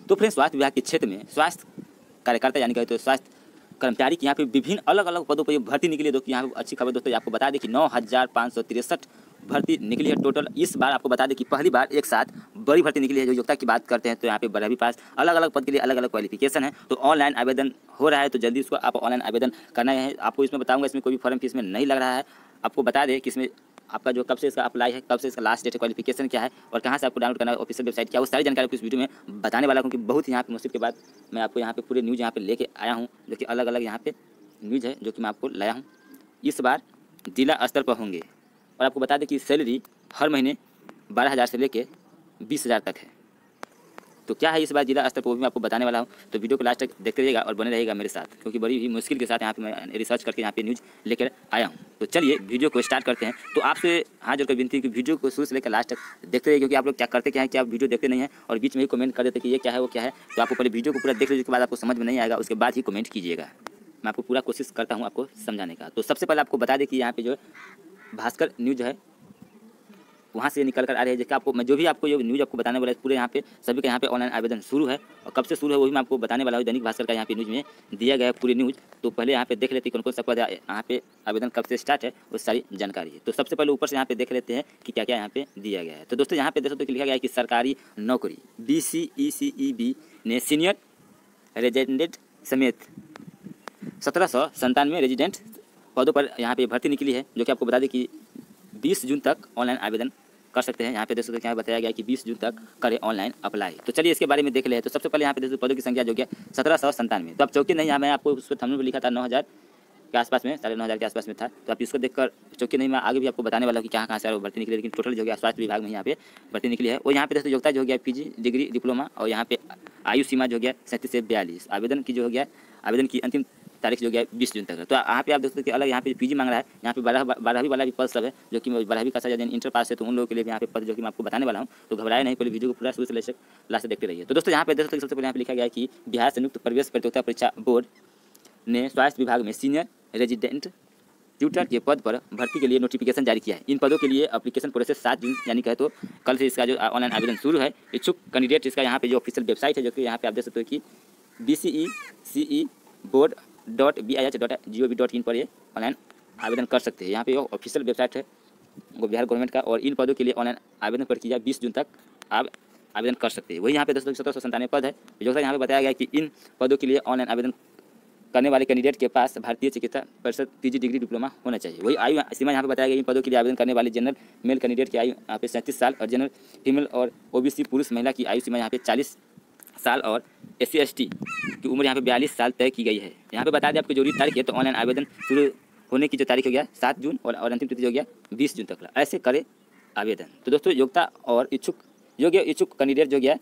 तो फ्रेंड्स स्वास्थ्य विभाग के क्षेत्र में स्वास्थ्य कार्यकर्ता यानी कि तो स्वास्थ्य कर्मचारी की यहाँ पे विभिन्न अलग अलग पदों पर भर्ती निकली है। दोस्तों यहाँ पे अच्छी खबर दोस्तों आपको बता दें कि 9,563 भर्ती निकली है टोटल। इस बार आपको बता दें कि पहली बार एक साथ बड़ी भर्ती निकली है। जो योग्यता की बात करते हैं तो यहाँ पे 12वीं पास, अलग अलग पद के लिए अलग अलग क्वालिफिकेशन है। तो ऑनलाइन आवेदन हो रहा है, तो जल्दी उसको आप ऑनलाइन आवेदन करना है। आपको इसमें बताऊँगा, इसमें कोई भी फॉर्म फीस में नहीं लग रहा है। आपको बता दें कि इसमें आपका जो कब से इसका अप्लाई है, कब से इसका लास्ट डेट है, क्वालिफिकेशन क्या है और कहाँ से आपको डाउनलोड करना है, ऑफिशियल वेबसाइट क्या, वो सारी जानकारी आपको इस वीडियो में बताने वाला हूँ। क्योंकि बहुत ही यहाँ पे मुश्किल के बाद मैं आपको यहाँ पे पूरे न्यूज़ यहाँ पे लेके आया हूँ, जो कि अलग अलग यहाँ पे न्यूज़ है जो कि मैं आपको लाया हूँ। इस बार जिला स्तर पर होंगे और आपको बता दें कि सैलरी हर महीने 12,000 से लेके 20,000 तक है। तो क्या है इस बार जिला स्तर पर, वो भी मैं आपको बताने वाला हूँ। तो वीडियो को लास्ट तक देखते रहिएगा और बने रहेगा मेरे साथ, क्योंकि बड़ी ही मुश्किल के साथ यहाँ पे मैं रिसर्च करके यहाँ पे न्यूज़ लेकर आया हूँ। तो चलिए वीडियो को स्टार्ट करते हैं। तो आपसे हाथ जोड़कर विनती है कि वीडियो को शुरू से लेकर लास्ट तक देखते रहिए, क्योंकि आप लोग क्या करते क्या है कि आप वीडियो देखते नहीं हैं और बीच में ही कमेंट कर देते कि ये क्या है वो क्या है। तो आपको पहले वीडियो को पूरा देख लीजिए, उसके बाद आपको समझ में नहीं आएगा, उसके बाद ही कमेंट कीजिएगा। मैं आपको पूरा कोशिश करता हूँ आपको समझाने का। तो सबसे पहले आपको बता दें कि यहाँ पे जो भास्कर न्यूज़ है वहाँ से निकल कर आ रही है, जिसका आपको मैं जो भी आपको ये न्यूज़ आपको बताने वाला है पूरे यहाँ पे सभी का यहाँ पे ऑनलाइन आवेदन शुरू है। और कब से शुरू है वो भी मैं आपको बताने वाला हूँ। दैनिक भास्कर का यहाँ पे न्यूज़ में दिया गया है पूरी न्यूज़। तो पहले यहाँ पे देख लेते हैं कौन कौन सा पद यहाँ पे आवेदन कब से स्टार्ट है, वो सारी जानकारी है। तो सबसे पहले ऊपर से यहाँ पे देख लेते हैं कि क्या क्या यहाँ पे दिया गया है। तो दोस्तों यहाँ पे देख सकते हो कि लिखा गया है कि सरकारी नौकरी BCECEB ने सीनियर रेजिडेंट समेत 1797 रेजिडेंट पदों पर यहाँ पे भर्ती निकली है, जो कि आपको बता दें कि 20 जून तक ऑनलाइन आवेदन कर सकते हैं। यहाँ पे देख सकते हैं क्या बताया गया है कि 20 जून तक करें ऑनलाइन अप्लाई। तो चलिए इसके बारे में देख ले हैं। तो सबसे पहले यहाँ पे पदों की संख्या जो कि 1797। तो आप चौकी नहीं, यहाँ मैं आपको उस पर थंबनेल में लिखा था 9,000 के आसपास में, 9,500 के आसपास में था। तो आप इसको देखकर चौकी नहीं, मैं आगे भी आपको बताने वाला हूँ कि कहाँ से भर्ती निकली। लेकिन टोटल जो है स्वास्थ्य विभाग में यहाँ पे भर्ती निकली है। और यहाँ पे दोस्तों योग्यता जो हो गया PG डिग्री डिप्लोमा, और यहाँ पे आयु सीमा जो हो गया 37 से 42। आवेदन की जो हो गया आवेदन की अंतिम तारीख जो गया 20 जून तक है। तो यहाँ पे आप दोस्तों कि अलग यहाँ पे PG मांग रहा है। यहाँ पे 12वीं वाला भी पद सब है, जो कि 12वीं का साथ इंटर पास है। तो उन लोगों के लिए भी यहाँ पे पद जो कि मैं आपको बताने वाला हूँ। तो घबराए नहीं, पहले वीडियो को पूरा शुरू से लेकर लास्ट देखते रहिए। तो दोस्तों यहाँ पे दोस्तों सबसे पहले यहाँ पे लिखा गया है कि बिहार संयुक्त प्रवेश प्रतियोगिता परीक्षा बोर्ड ने स्वास्थ्य विभाग में सीनियर रेजिडेंट ट्यूटर के पद पर भर्ती के लिए नोटिफिकेशन जारी किया है। इन पदों के लिए एप्लीकेशन प्रोसेस 7 जून यानी कहे तो कल से इसका जो ऑनलाइन आवेदन शुरू है। इच्छुक कैंडिडेट इसका यहाँ पे जो ऑफिशियल वेबसाइट है, जो कि यहाँ पे आप देख सकते हो कि BCECE.board.bih.gov.in पर ये ऑनलाइन आवेदन कर सकते हैं। यहाँ पे ऑफिशियल वेबसाइट है वो बिहार गवर्नमेंट का, और इन पदों के लिए ऑनलाइन आवेदन प्रक्रिया 20 जून तक आप आवेदन कर सकते हैं। वही यहाँ पे 1797 पद है। जो यहाँ पे बताया गया है कि इन पदों के लिए ऑनलाइन आवेदन करने वाले कैंडिडेट के पास भारतीय चिकित्सा परिषद PG डिग्री डिप्लोमा होना चाहिए। वही आयु सीमा यहाँ पे बताया गया इन पदों के लिए आवेदन करने वाले जनरल मेल कैंडिडेट की आयु यहाँ पे 37 साल, और जनरल फीमेल और OBC पुरुष महिला की आयु सीमा यहाँ पे 40 साल, और SC ST की उम्र यहाँ पे 42 साल तय की गई है। यहाँ पे बता दें आपकी जरूरी तारीख है। तो ऑनलाइन आवेदन शुरू होने की जो तारीख हो गया 7 जून और अंतिम तिथि हो गया 20 जून तक। ऐसे करें आवेदन। तो दोस्तों योग्यता और इच्छुक कैंडिडेट जो गया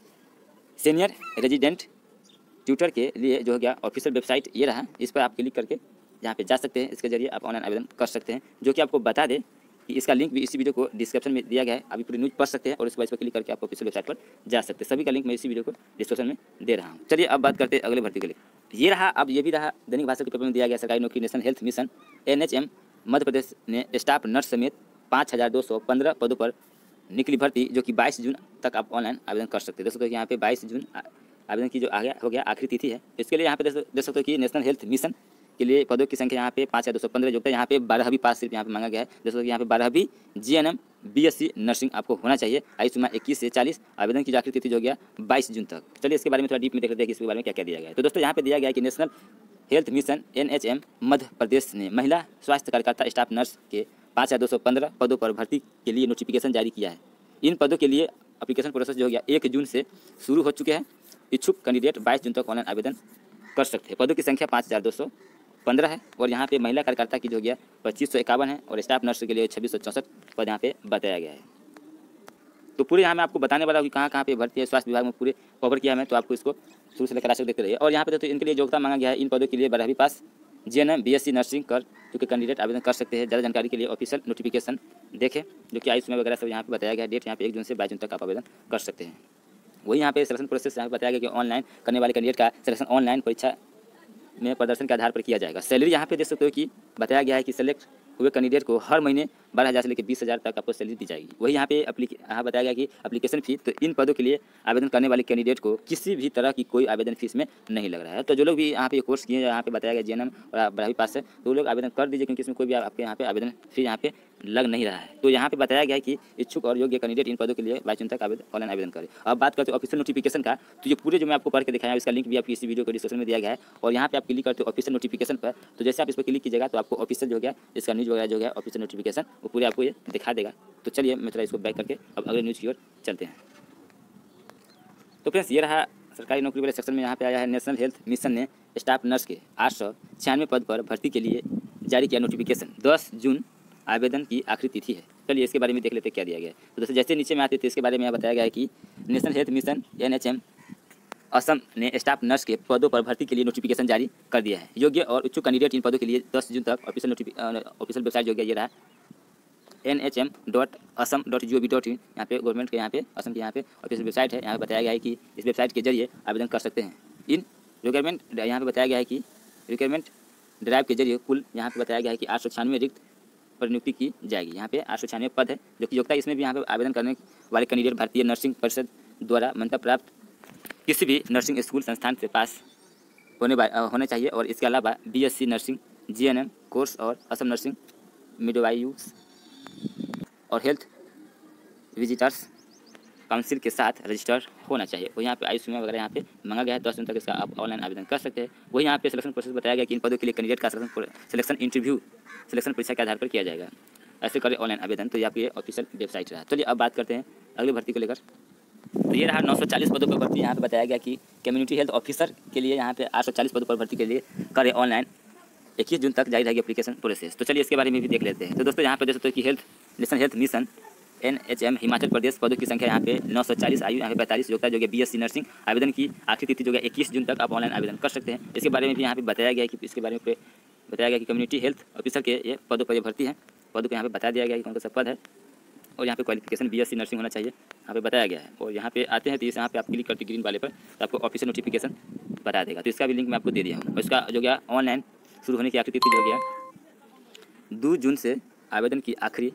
सीनियर रेजिडेंट ट्यूटर के लिए जो हो गया ऑफिशियल वेबसाइट ये रहा। इस पर आप क्लिक करके यहाँ पे जा सकते हैं। इसके जरिए आप ऑनलाइन आवेदन कर सकते हैं, जो कि आपको बता दें कि इसका लिंक भी इसी वीडियो को डिस्क्रिप्शन में दिया गया है। अभी पूरी न्यूज़ पढ़ सकते हैं और इसके बाद इस पर क्लिक करके आप ऑफिशियल वेबसाइट पर जा सकते हैं। सभी का लिंक मैं इसी वीडियो को डिस्क्रिप्शन में दे रहा हूँ। चलिए अब बात करते हैं अगले भर्ती के लिए। ये रहा, अब ये भी रहा दैनिक भास्कर के पेपर में दिया गया सरकारी नौकरी national health mission NHM Madhya Pradesh ने स्टाफ नर्स समेत 5,215 पदों पर निकली भर्ती, जो कि 22 जून तक आप ऑनलाइन आवेदन कर सकते हैं। दोस्तों यहाँ पे 22 जून आवेदन की जो हो गया आखिरी तिथि है। इसके लिए यहाँ पे देख सकते हो कि नेशनल हेल्थ मिशन के लिए पदों की संख्या यहाँ पे 5,215 योग्यता यहाँ पे 12वीं पास सिर्फ यहाँ पे मांगा गया है। दोस्तों यहाँ पे 12वीं GNM BSc नर्सिंग आपको होना चाहिए। आयु सीमा 21 से 40। आवेदन की आखिरी तिथि जो गया 22 जून तक। चलिए इसके बारे में थोड़ा डीप में देख लेते हैं कि इसके बारे में क्या क्या दिया गया है। तो दोस्तों यहाँ पे दिया गया है कि national health mission NHM Madhya Pradesh ने महिला स्वास्थ्य कार्यकर्ता स्टाफ नर्स के 5,215 पदों पर भर्ती के लिए नोटिफिकेशन जारी किया है। इन पदों के लिए एप्लीकेशन प्रोसेस जो हो गया 1 जून से शुरू हो चुके हैं। इच्छुक कैंडिडेट 22 जून तक ऑनलाइन आवेदन कर सकते हैं। पदों की संख्या 5,215 है, और यहाँ पे महिला कार्यकर्ता की जो गया 2551 है, और स्टाफ नर्स के लिए 2664 पद यहाँ पे बताया गया है। तो पूरे यहाँ मैं आपको बताने वाला हूँ कि कहाँ पे भर्ती है। स्वास्थ्य विभाग में पूरे कवर किया मैं, तो आपको इसको शुरू से लेकर आगे देखते रहिए। और यहाँ पे तो इनके लिए योग्यता मांगा गया है। इन पदों के लिए 12वीं पास GNM BSc नर्सिंग कर चुके कैंडिडेट आवेदन कर सकते हैं। ज़्यादा जानकारी के लिए ऑफिशियल नोटिफिकेशन देखें, जो कि आयु सीमा वगैरह सब यहाँ पे बताया गया है। डेट यहाँ पे 1 जून से 22 जून तक आप आवेदन कर सकते हैं। वही यहाँ पे सिलेक्शन प्रोसेस यहाँ पे बताया गया कि ऑनलाइन करने वाले कैंडिडेट का सिलेक्शन ऑनलाइन परीक्षा में प्रदर्शन के आधार पर किया जाएगा। सैलरी यहाँ पे देख सकते हो कि बताया गया है कि सेलेक्ट हुए कैंडिडेट को हर महीने 12,000 से लेकर 20,000 तक आपको सैलरी दी जाएगी। वही यहाँ पे यहाँ बताया गया कि एप्लीकेशन फ़ी, तो इन पदों के लिए आवेदन करने वाले कैंडिडेट को किसी भी तरह की कोई आवेदन फीस में नहीं लग रहा है। तो जो लोग भी यहाँ पे कोर्स किए, यहाँ पे बताया गया जीएनएम और आप 12वीं पास है, तो वो लोग आवेदन कर दीजिए, क्योंकि इसमें कोई भी आपके यहाँ पे आवेदन फीस यहाँ पे लग नहीं रहा है। तो यहाँ पे बताया गया है कि इच्छुक और योग्य कैंडिडेट इन पदों के लिए 22 जून तक ऑनलाइन आवेदन करें। अब बात करते हैं ऑफिशियल नोटिफिकेशन का, तो ये पूरे जो मैं आपको पढ़ के दिखाया, इसका लिंक भी आपकी इसी वीडियो को डिस्क्रिप्शन में दिया गया है। और यहाँ पे आप क्लिक करते हो ऑफिशियल नोटिफिकेशन पर, तो जैसे आप इस पर क्लिक कीजिएगा तो आपको ऑफिशियल जो गया इसका न्यूज़ वगैरह जो है ऑफिशियल नोटिफिकेशन वो पूरे आपको ये दिखा देगा। तो चलिए मैं थोड़ा इसको बैक करके अब अगले न्यूज़ की ओर चलते हैं। तो फ्रेंड्स, ये रहा सरकारी नौकरी वाले सेक्शन में यहाँ पे आया है, नेशनल हेल्थ मिशन ने स्टाफ नर्स के 896 पद पर भर्ती के लिए जारी किया नोटिफिकेशन। 10 जून आवेदन की आखिरी तिथि है। चलिए इसके बारे में देख लेते हैं क्या दिया गया है। तो दोस्तों, जैसे नीचे में आते थे इसके बारे में बताया गया है कि national health mission NHM Assam ने स्टाफ नर्स के पदों पर भर्ती के लिए नोटिफिकेशन जारी कर दिया है। योग्य और इच्छुक कैंडिडेट इन पदों के लिए 10 जून तक ऑफिशियल वेबसाइट जो गया ये रहा nhm.assam.gov.in। यहाँ पे गवर्नमेंट के यहाँ पे असम के यहाँ पे ऑफिशियल वेबसाइट है। यहाँ पे बताया गया है कि इस वेबसाइट के जरिए आवेदन कर सकते हैं। इन रिक्वायरमेंट यहाँ पे बताया गया है कि रिक्वायरमेंट ड्राइव के जरिए कुल यहाँ पे बताया गया है कि 896 रिक्त पर नियुक्ति की जाएगी। यहाँ पे 896 पद है, जो कि योग्यता इसमें भी यहाँ पे आवेदन करने वाले कैंडिडेट भारतीय नर्सिंग परिषद द्वारा मान्यता प्राप्त किसी भी नर्सिंग स्कूल संस्थान से पास होने चाहिए। और इसके अलावा BSc नर्सिंग GNM कोर्स और असम नर्सिंग मिडवाइव्स और हेल्थ विजिटर्स काउंसिल के साथ रजिस्टर होना चाहिए। वो यहाँ पे आयु सीमा वगैरह यहाँ पे मांगा गया है। 10 जून तक इसका आप ऑनलाइन आवेदन कर सकते हैं। वही यहाँ पे सिलेक्शन प्रोसेस बताया गया कि इन पदों के लिए कैंडिडेट का सिलेक्शन इंटरव्यू सिलेक्शन परीक्षा के आधार पर किया जाएगा। ऐसे करें ऑनलाइन आवेदन। तो ये आपकी ऑफिशियल वेबसाइट रहा। चलिए अब बात करते हैं अगली भर्ती को लेकर। तो ये रहा 940 पदों पर भर्ती। यहाँ पे बताया गया कि कम्युनिटी हेल्थ ऑफिसर के लिए यहाँ पे 840 पदों पर भर्ती के लिए करें ऑनलाइन। 21 जून तक जारी रहेगी एप्लीकेशन प्रोसेस। तो चलिए इसके बारे में भी देख लेते हैं। तो दोस्तों, यहाँ पे देख सकते हो कि national health mission NHM Himachal Pradesh पदों की संख्या यहाँ पे 940, आयु यहाँ पे 45, योग्यता जो है BSc नर्सिंग। आवेदन की आखिरी तिथि जो है 21 जून तक आप ऑनलाइन आवेदन कर सकते हैं। इसके बारे में भी यहाँ पे बताया गया है कि इसके बारे में बताया गया कि कम्युनिटी हेल्थ ऑफिसर के ये पदों पर ये भर्ती है। पदों को यहाँ पे बता दिया गया कि कौन सा पद है और यहाँ पे क्वालिफिकेशन BSc नर्सिंग होना चाहिए यहाँ पे बताया गया है। और यहाँ पे आते हैं तो यहाँ पे आप क्लिक करते ग्रीन वाले पर तो आपको ऑफिशियल नोटिफिकेशन बता देगा। तो इसका भी लिंक मैं आपको दे दिया हूँ। और इसका जो गया ऑनलाइन शुरू होने की आखिरी तिथि जो गया 2 जून से आवेदन की आखिरी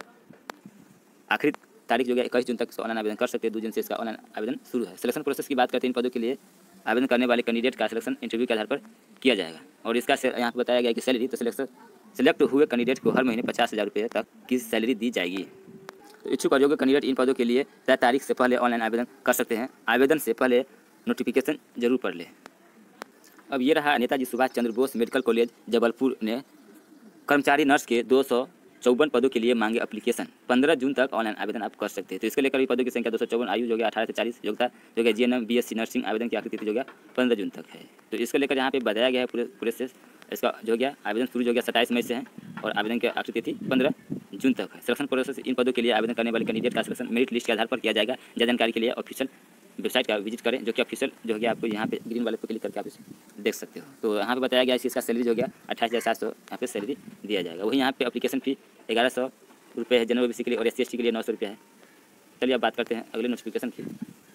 तारीख जो है 21 जून तक ऑनलाइन आवेदन कर सकते हैं। 2 जून से इसका ऑनलाइन आवेदन शुरू है। सिलेक्शन प्रोसेस की बात करते हैं। इन पदों के लिए आवेदन करने वाले कैंडिडेट का सिलेक्शन इंटरव्यू के आधार पर किया जाएगा। और इसका यहाँ पर बताया गया कि सैलरी, तो सिलेक्ट हुए कैंडिडेट को हर महीने 50,000 रुपये तक की सैलरी दी जाएगी। तो इच्छुक और योग्य कैंडिडेट इन पदों के लिए तय तारीख से पहले ऑनलाइन आवेदन कर सकते हैं। आवेदन से पहले नोटिफिकेशन जरूर पढ़ लें। अब ये रहा नेताजी सुभाष चंद्र बोस मेडिकल कॉलेज जबलपुर ने कर्मचारी नर्स के 254 पदों के लिए मांगे एप्लीकेशन। 15 जून तक ऑनलाइन आवेदन आप कर सकते हैं। तो इसके लेकर भी पदों की संख्या 254, आयु जो है 18 से 40, योग्यता जो है GNM BSc नर्सिंग। आवेदन की आखिरी तिथि जो है 15 जून तक है। तो इसको लेकर यहाँ पे बताया गया है पूरे से इसका जो गया आवेदन शुरू जो गया 27 मई से है और आवेदन की आखिरी तिथि 15 जून तक है। सिलेक्शन प्रोसेस इन पदों के लिए आवेदन करने वाले कैंडिडेट का सिलेक्शन मेरिट लिस्ट के आधार पर किया जाएगा। ज्यादा जानकारी के लिए ऑफिशियल वेबसाइट का विजिट करें, जो कि ऑफिशियल जो है आपको यहाँ पे ग्रीन वाले पर क्लिक करके आप इसे देख सकते हो। तो यहाँ पे बताया गया है इसका सैलरी जो गया 28,700 यहाँ पे सैलरी दिया जाएगा। वही यहाँ पे एप्लीकेशन फी 1100 रुपये है जनरल OBC के लिए और SC ST के लिए 900 रुपये है। चलिए अब बात करते हैं अगले नोटिफिकेशन की।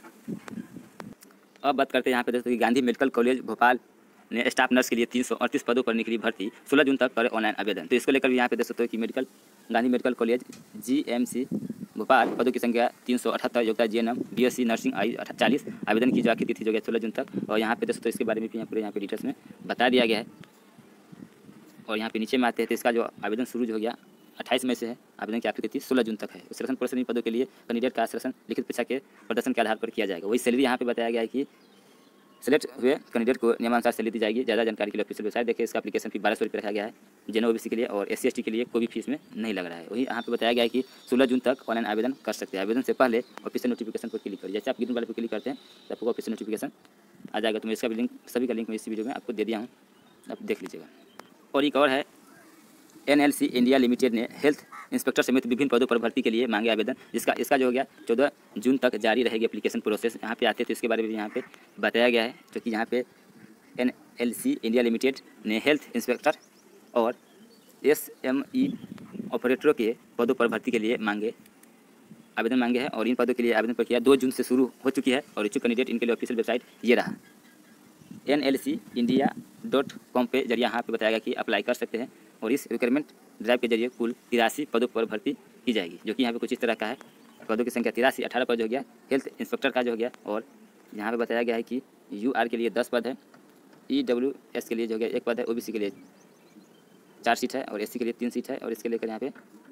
अब बात करते हैं यहाँ पे दोस्तों कि गांधी मेडिकल कॉलेज भोपाल ने स्टाफ नर्स के लिए 338 पदों पर निकली भर्ती। 16 जून तक करें ऑनलाइन आवेदन। तो इसको लेकर भी यहाँ पे देख सकते हो कि Gandhi medical college GMC Bhopal पदों की संख्या 378, योग्यता GNM BSc नर्सिंग, आयु 40। आवेदन की जो आखिरी तिथि जो है 16 जून तक। और यहाँ पे देख सकते हो इसके बारे में भी यहाँ पे डिटेल्स में बता दिया गया है। और यहाँ पे नीचे में आते हैं तो इसका जो आवेदन शुरू हो गया 28 मई से है। आवेदन की आखिरी तिथि 16 जून तक है। सिलेक्शन प्रोसेस पदों के लिए कैंडिडेट का सिलेक्शन लिखित परीक्षा के प्रदर्शन के आधार पर किया जाएगा। वही सैलरी यहाँ पे बताया गया है कि सिलेक्ट हुए कैंडिडेट को नियमानुसार सैलरी दी जाएगी। ज़्यादा जानकारी के लिए ऑफिशियल वेबसाइट देखिए। इसका एप्लीकेशन फी 1200 रुपये रखा गया है जनरल OBC के लिए और SC ST के लिए कोई भी फीस में नहीं लग रहा है। वही यहाँ पे बताया गया है कि 16 जून तक ऑनलाइन आवेदन कर सकते हैं। आवेदन से पहले ऑफिशियल नोटिफिकेशन पर क्लिक करिए। जैसे आप ग्रीन वाले पर क्लिक करते हैं तो आपको ऑफिशियल नोटिफिकेशन आ जाएगा। तो मैं इसका भी लिंक सभी का लिंक मैं इस वीडियो में आपको दे दिया हूँ, आप देख लीजिएगा। और एक और है NLC इंडिया लिमिटेड ने हेल्थ इंस्पेक्टर समेत विभिन्न पदों पर भर्ती के लिए मांगे आवेदन। इसका जो हो गया 14 जून तक जारी रहेगी एप्लीकेशन प्रोसेस। यहाँ पे आते हैं तो इसके बारे में यहाँ पे बताया गया है, जो कि यहाँ पे NLC इंडिया लिमिटेड ने हेल्थ इंस्पेक्टर और SME ऑपरेटरों के पदों पर भर्ती के लिए आवेदन मांगे हैं। और इन पदों के लिए आवेदन प्रक्रिया 2 जून से शुरू हो चुकी है। और इच्छुक कैंडिडेट इनके लिए ऑफिशियल वेबसाइट ये रहा NLCindia.com पे जरिए यहाँ पे बताया गया कि अप्लाई कर सकते हैं। और इस रिक्वायरमेंट ड्राइव के जरिए कुल 83 पदों पर भर्ती की जाएगी, जो कि यहाँ पे कुछ इस तरह का है। पदों की संख्या 83, 18 पद हो गया हेल्थ इंस्पेक्टर का जो हो गया, और यहाँ पे बताया गया है कि UR के लिए 10 पद है, EWS के लिए जो हो गया 1 पद है, OBC के लिए 4 सीट है और SC के लिए 3 सीट है। और इसके लेकर यहाँ पे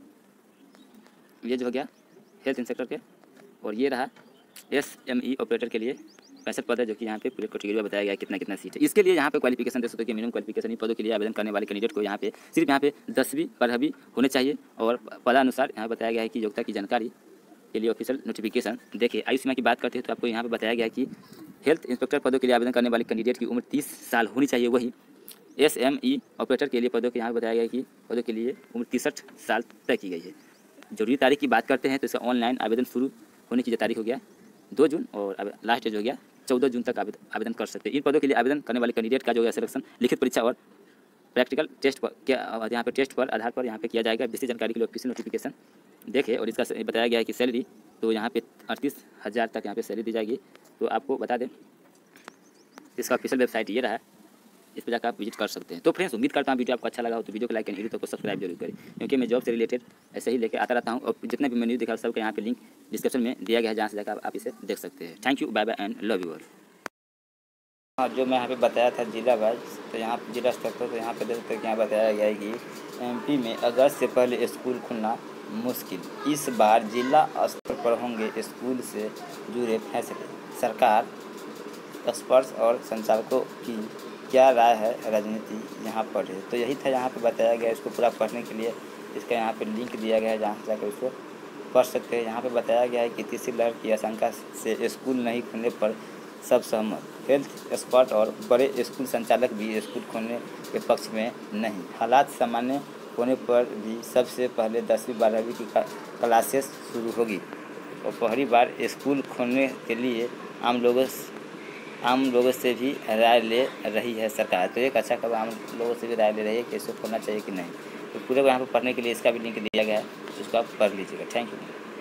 ये जो हो गया हेल्थ इंस्पेक्टर के, और ये रहा SME ऑपरेटर के लिए 65 पद है, जो कि यहाँ पे पूरे कैटेगरी में बताया गया है कितना कितना सीट है। इसके लिए यहाँ पे क्वालिफिकेशन दे सकते हो कि मिनिमम क्वालिफिकेशन इन पदों के लिए आवेदन करने वाले कैंडिडेट को यहाँ पे सिर्फ यहाँ पे 10वीं 12वीं होने चाहिए। और पदानुसार यहाँ बताया गया है कि योग्यता की जानकारी के लिए ऑफिशियल नोटिफिकेशन। देखिए आयु सीमा की बात करते हैं तो आपको यहाँ पे बताया गया है कि हेल्थ इंस्पेक्टर पदों के लिए आवेदन करने वाले कैंडिडेट की उम्र 30 साल होनी चाहिए। वही SME ऑपरेटर के लिए पदों के यहाँ पे बताया गया है कि पदों के लिए उम्र 63 साल तय की गई है। जरूरी तारीख की बात करते हैं तो इसका ऑनलाइन आवेदन शुरू होने की जो तारीख हो गया 2 जून और लास्ट डेट हो गया 14 जून तक आवेदन कर सकते हैं। इन पदों के लिए आवेदन करने वाले कैंडिडेट का जो है सिलेक्शन लिखित परीक्षा और प्रैक्टिकल टेस्ट पर यहाँ पे टेस्ट पर आधार पर यहाँ पे किया जाएगा। विशेष जानकारी के लिए ऑफिशियल नोटिफिकेशन देखें। और इसका बताया गया है कि सैलरी तो यहाँ पे 38,000 तक यहाँ पे सैलरी दी जाएगी। तो आपको बता दें इसका ऑफिशियल वेबसाइट ये रहा है, इस पर जाकर आप विजिट कर सकते हैं। तो फ्रेंड्स उम्मीद करता हूँ वीडियो आपको अच्छा लगा हो तो वीडियो को लाइक एंड तो सब्सक्राइब जरूर करें, क्योंकि मैं जॉब से रिलेटेड ऐसे ही लेकर आता रहता हूँ। और जितने भी मैं न्यूज़ दिखा सबका यहाँ पे लिंक डिस्क्रिप्शन में दिया गया है, जहाँ से जाकर आप इसे देख सकते हैं। Thank you, bye bye and love you all. हाँ, जो मैं यहाँ पे बताया था जिला वाइज, तो यहाँ जिला स्तर पर तो यहाँ पे देख सकते हैं कि यहाँ बताया गया है कि MP में अगस्त से पहले स्कूल खुलना मुश्किल। इस बार जिला स्तर पर होंगे स्कूल से जुड़े फैसले। सरकार, स्पर्श और संचालकों की क्या राय है, राजनीति यहाँ पर है। तो यही था यहाँ पे बताया गया। इसको पूरा पढ़ने के लिए इसका यहाँ पे लिंक दिया गया है, जहाँ से जाकर उसको पढ़ सकते हैं। यहाँ पे बताया गया है कि तीसरी लहर की आशंका से स्कूल नहीं खुलने पर सब सहमत। हेल्थ एक्सपर्ट और बड़े स्कूल संचालक भी स्कूल खोलने के पक्ष में नहीं। हालात सामान्य होने पर भी सबसे पहले 10वीं 12वीं की क्लासेस शुरू होगी और पहली बार स्कूल खोलने के लिए आम लोगों से भी राय ले रही है सरकार। तो एक अच्छा खबर, आम लोगों से भी राय ले रही है कि इसको खोलना चाहिए कि नहीं। तो पूरे को यहाँ पर पढ़ने के लिए इसका भी लिंक दिया गया है, उसको आप पढ़ लीजिएगा। Thank you.